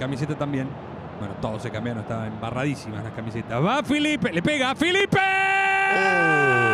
camiseta también. Bueno, todos se cambiaron, estaban embarradísimas las camisetas. Va Felipe, le pega a Felipe.